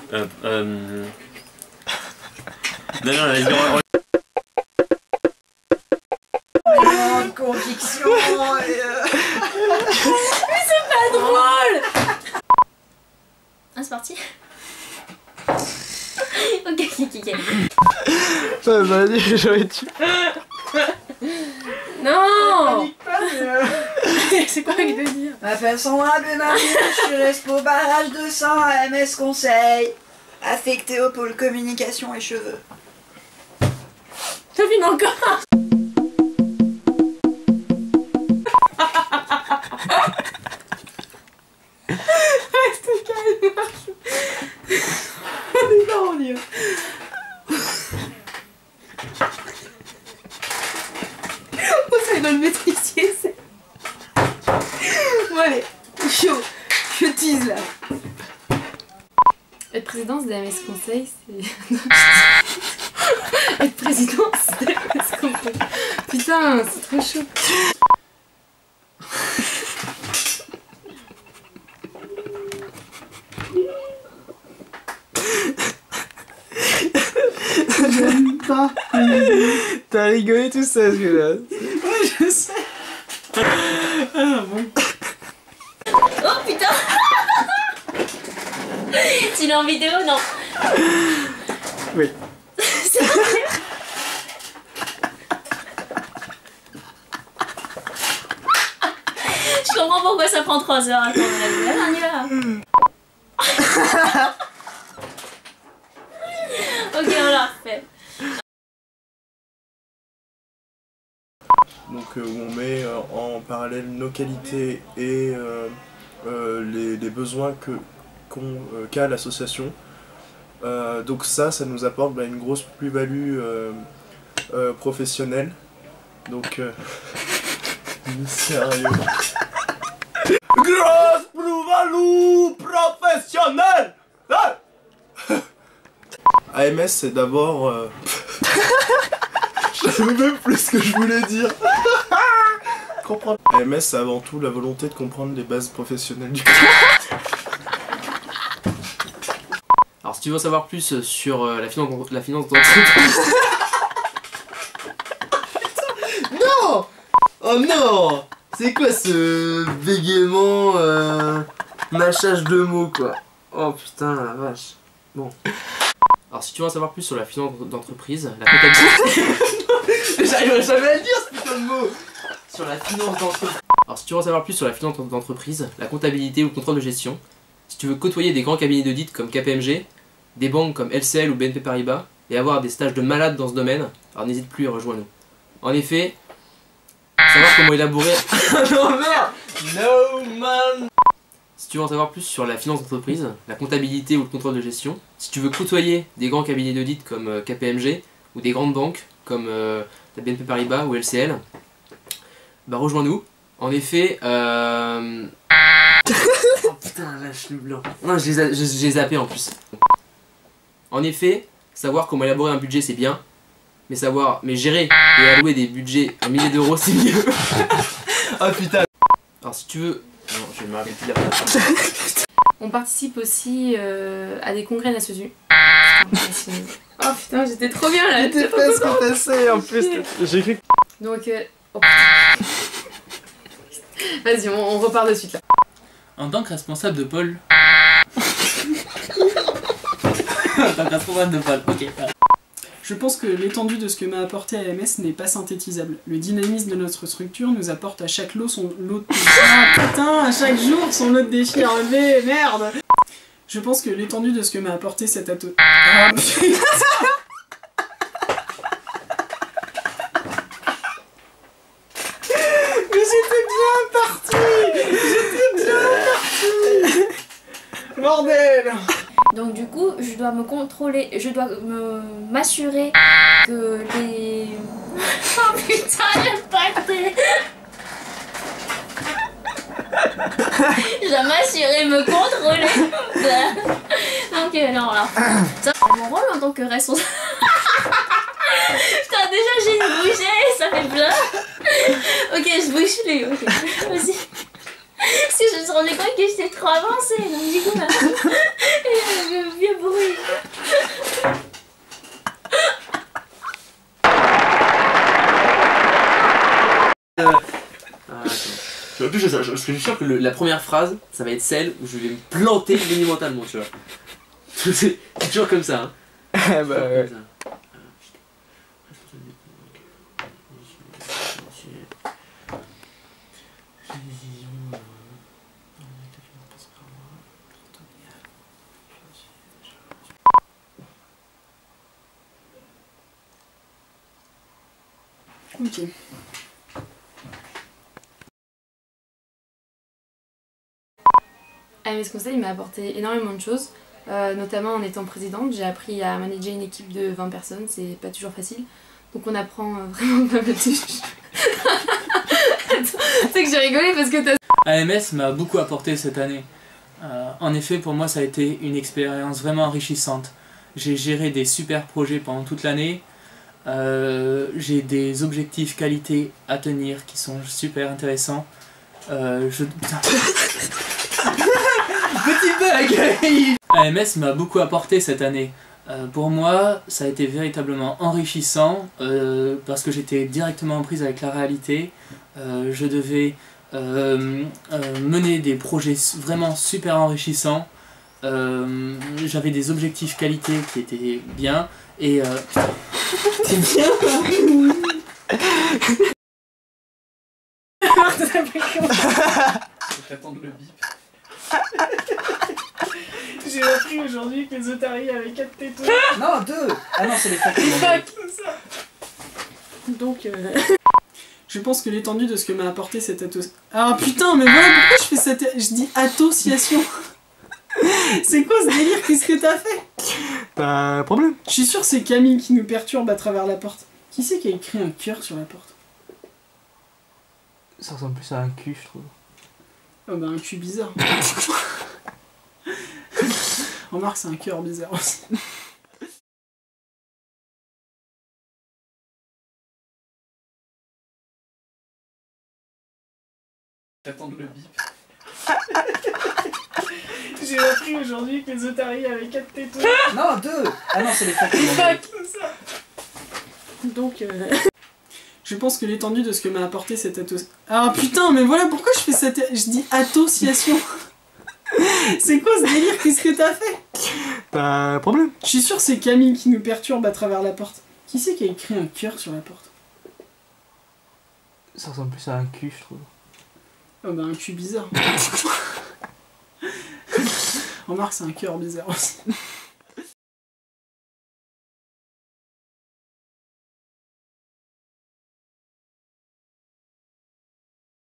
Non, vas-y, conviction Mais c'est pas drôle. Ah, c'est parti. Ok. Vas-y, j'aurais dû. Non. C'est quoi qu'il veut dire? M'appelle Sandra Benami, je suis respo au barrage 200 à MS Conseil, affecté au pôle communication et cheveux. Ça filme encore. Reste calme. On est pas en lieu. Oh, ça doit le maîtriser. Bon allez, chaud, je tease là. Être présidence de MS Conseil, c'est... Être présidence de MS Conseil. Putain, c'est trop chaud. J'aime pas. T'as rigolé tout ça, celui-là. Oui, je sais. Ah bon. Oh putain. Tu l'as en vidéo, non? Oui. C'est vrai. Je comprends pourquoi ça prend 3 heures. Attends, on y va. Ok, on l'a refait. Donc où on met en parallèle nos qualités et les besoins qu'a l'association. Donc ça nous apporte une grosse plus-value professionnelle. Donc sérieux. Grosse plus-value professionnelle. AMS c'est d'abord... Je sais même plus ce que je voulais dire. Comprendre. AMS c'est avant tout la volonté de comprendre les bases professionnelles du Alors si tu veux en savoir plus sur la finance d'entreprise... Non. Oh non. C'est quoi ce bégaiement, mâchage de mots, quoi. Oh putain, la vache. Bon. Alors si tu veux en savoir plus sur la finance d'entreprise, la comptabilité... J'arriverai jamais à le dire ce putain de mot. sur la finance d'entreprise... Alors si tu veux en savoir plus sur la finance d'entreprise, la comptabilité ou le contrôle de gestion, si tu veux côtoyer des grands cabinets d'audit comme KPMG, des banques comme LCL ou BNP Paribas, et avoir des stages de malade dans ce domaine, alors n'hésite plus à rejoindre nous. En effet, savoir comment élaborer... Non merde. No man. Si tu veux en savoir plus sur la finance d'entreprise, la comptabilité ou le contrôle de gestion, si tu veux côtoyer des grands cabinets d'audit comme KPMG ou des grandes banques comme la BNP Paribas ou LCL, bah rejoins-nous. En effet, Oh putain, lâche le blanc. non, j'ai zappé en plus. En effet, savoir comment élaborer un budget c'est bien, mais gérer et allouer des budgets à milliers d'euros c'est mieux. Oh putain. Alors si tu veux... Non, je vais me rappeler plus de la phrase. On participe aussi à des congrès Nations Unies. Oh putain, j'étais trop bien là. T'es presque passé en plus. J'ai cru que... Donc, oh, putain. Vas-y, on repart de suite là. En tant que responsable de pôle... en tant que responsable de pôle, ok. Je pense que l'étendue de ce que m'a apporté AMS n'est pas synthétisable. Le dynamisme de notre structure nous apporte à chaque lot son lot de défis. Ah putain, à chaque jour son lot de défis à relever, merde. Je pense que l'étendue de ce que m'a apporté cet atout... Ah putain. Mais j'étais bien parti. Bordel. Donc du coup, je dois me contrôler, je dois m'assurer que les... Oh putain, j'ai pâté. Je dois m'assurer, me contrôler. Donc non, alors... Ça, mon rôle en tant que responsable... Putain, déjà j'ai une bouchée, ça fait plein. Ok, je bouche les... Ok, vas-y. Si je se rendait compte que j'étais trop avancée, donc du coup, il y a le vieux bruit. En plus, je suis sûr que la première phrase, ça va être celle où je vais me planter monumentalement, tu vois. C'est toujours comme ça, hein. Bah ouais. Comme ça. Ok. AMS Conseil m'a apporté énormément de choses, notamment en étant présidente, j'ai appris à manager une équipe de 20 personnes, c'est pas toujours facile, donc on apprend vraiment pas mal de choses. Tu sais que j'ai rigolé parce que t'as... AMS m'a beaucoup apporté cette année. En effet, pour moi, ça a été une expérience vraiment enrichissante. J'ai géré des super projets pendant toute l'année. J'ai des objectifs qualité à tenir qui sont super intéressants. Putain. Petit bug. AMS m'a beaucoup apporté cette année. Pour moi, ça a été véritablement enrichissant parce que j'étais directement en prise avec la réalité. Je devais mener des projets vraiment super enrichissants. J'avais des objectifs qualité qui étaient bien et t'es bien. J'attends le bip. J'ai appris aujourd'hui que les otaries avaient 4 tétons. Non, 2. Ah non, c'est les facs. C'est ça. Donc, je pense que l'étendue de ce que m'a apporté cette association... Ah putain, mais voilà pourquoi je fais cette... Je dis association. C'est quoi ce délire? Qu'est-ce que t'as fait? Pas un problème. Je suis sûr que c'est Camille qui nous perturbe à travers la porte. Qui c'est qui a écrit un cœur sur la porte? Ça ressemble plus à un cul, je trouve. Oh bah un cul bizarre. Remarque, c'est un cœur bizarre aussi. J'attends le bip. J'ai appris aujourd'hui que les otaries avaient 4 tétons. Non, 2. Ah non, c'est les facs. C'est ça. Donc, je pense que l'étendue de ce que m'a apporté cette association... Ah putain, mais voilà pourquoi je fais cette... Je dis association. C'est quoi ce délire? Qu'est-ce que t'as fait? Pas un problème. Je suis sûr que c'est Camille qui nous perturbe à travers la porte. Qui c'est qui a écrit un cœur sur la porte? Ça ressemble plus à un cul, je trouve. Oh bah un cul bizarre. Remarque, c'est un cœur bizarre aussi.